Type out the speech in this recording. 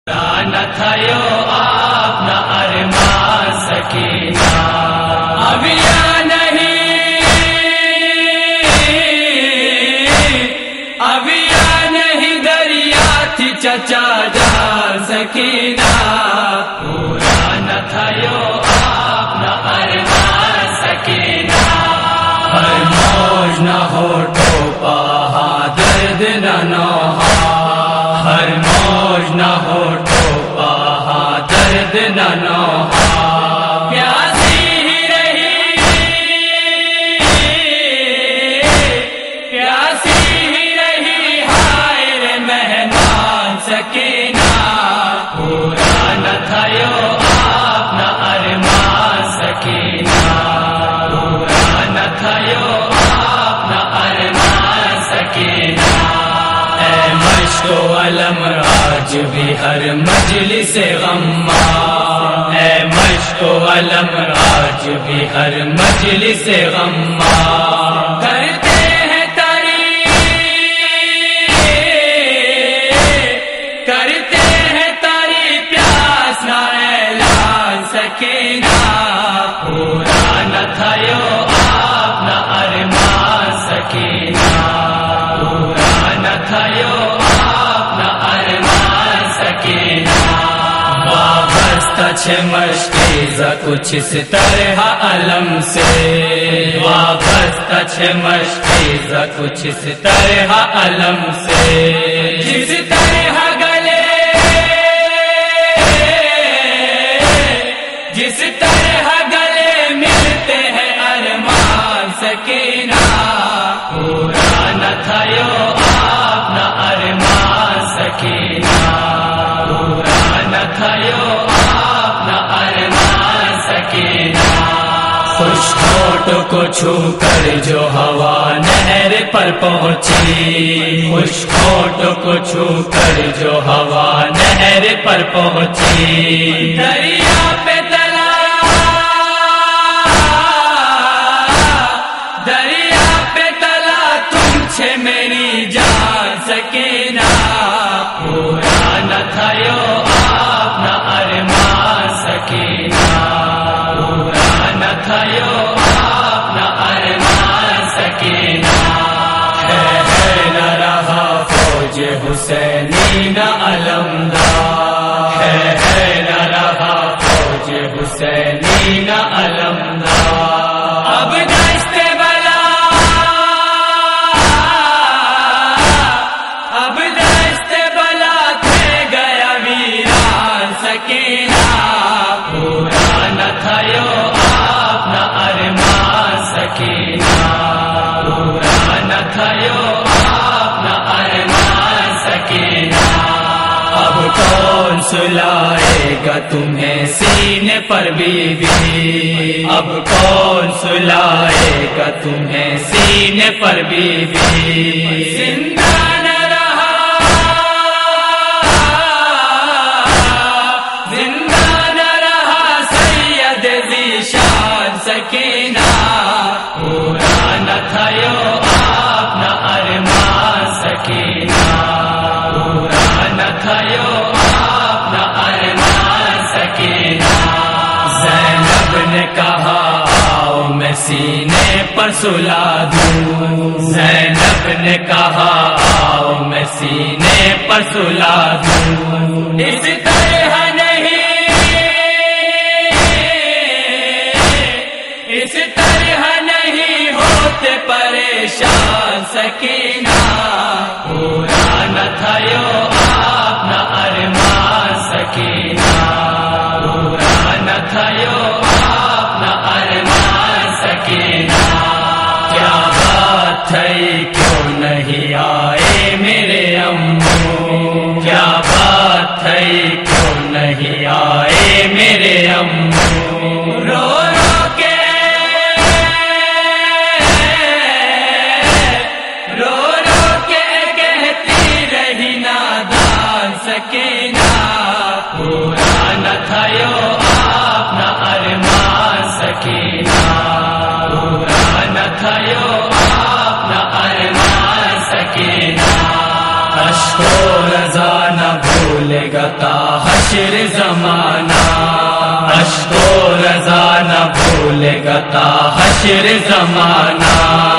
نہ تھایو آپ نہ ارمان سکینہ اب یا نہیں، اب یا نہیں دریا تھی چچا جان سکینہ پورا نہ تھایو آپ نہ ارمان سکینہ ہر موج نہ ہوٹو پہا درد نہ نوحا ہر موج نہ ہوٹو پہا درد نہ نوحا پیاسی ہی رہی پیاسی ہی رہی ہائے رے مہمان سکینہ پورا نہ تھایو آپ نہ ارمان سکینہ پورا نہ تھایو آپ نہ ارمان سکینہ اے مشق و علم آج بھی ہر مجلس غمّا اے مشق و علم آج بھی ہر مجلس غمّا کرتے ہیں کرتے ہیں تاری پیاس نہ اعلان سکینہ پورا نہ تھایو آپ نہ ارمان سکینہ پورا نہ تھایو آپ نہ ارمان سکینہ وابستہ چھ مشکیزہ کچھ اس طرح علم سے وابستہ چھ مشکیزہ کچھ اس طرح علم سے جس طرح گلے جس طرح گلے ملتے ہیں ارمان سکینہ پورا نہ تھایو آپ نہ ارمان سکینہ پورا نہ تھایو آپ نہ ارمان سکینہ خوش ہوٹوں کو چھو کر جو ہوا نہر پر پہنچی خوش ہوٹوں کو چھو کر جو ہوا نہر پر پہنچی دریا پہ تلا دریا پہ تلا تم چھے میری جان سکینہ پورا نہ تھایو آپ نہ ارمان سکینہ پورا نہ تھایو آپ نہ ارمان سکینہ ہے نہ رہا فوج حسینی نہ علمدار ہے نہ رہا فوج حسینی نہ علمدار اب دست بلا اب دست بلا تھے گیا ویران سکینہ پورا نہ تھایو آپ نہ ارمان سکینہ پورا نہ تھایو آپ نہ ارمان سکینہ اب کون سلائے گا تمہیں سینے پر بیوی اب کون سلائے گا تمہیں سینے پر بیوی زندہ نہ رہا زندہ نہ رہا سید ذیشان سکینہ پورا نہ تھایو آپ نہ ارمان سکینہ پورا نہ تھایو آپ نہ ارمان سکینہ زینب نے کہا آؤ میں سینے پر سلا دوں زینب نے کہا آؤ میں سینے پر سلا دوں اس طرح نہیں اس طرح نہیں ہوتے پریشان سکینہ پورا نہ تھایو آپ نہ ارمان سکینہ پورا نہ تھایو آپ نہ ارمان سکینہ کیا بات تھی کیوں نہیں آئے میرے امو کیا بات تھی کیوں نہیں آئے میرے امو رو رو کے رو رو کے کہتی رہی نادان سکینہ پورا نہ تھایو آپ نہ ارمان سکینہ پورا نہ تھایو آپ نہ ارمان سکینہ اشک و رضا نہ بھولے گا تا حشر زمانہ، اشک و رضا نہ بھولے گا تا حشر زمانہ۔